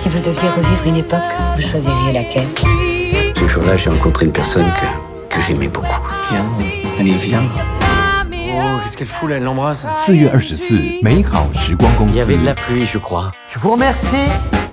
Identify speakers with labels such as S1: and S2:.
S1: Si vous deviez revivre une époque, vous choisiriez laquelle?
S2: Ce jour-là, j'ai rencontré une personne que j'aimais beaucoup.
S3: Viens, allez, viens. Oh, qu'est-ce qu'elle fout là, elle l'embrasse.
S4: 4月24日，美好时光公司。
S2: Il y avait de la pluie, je crois.
S3: Je vous remercie.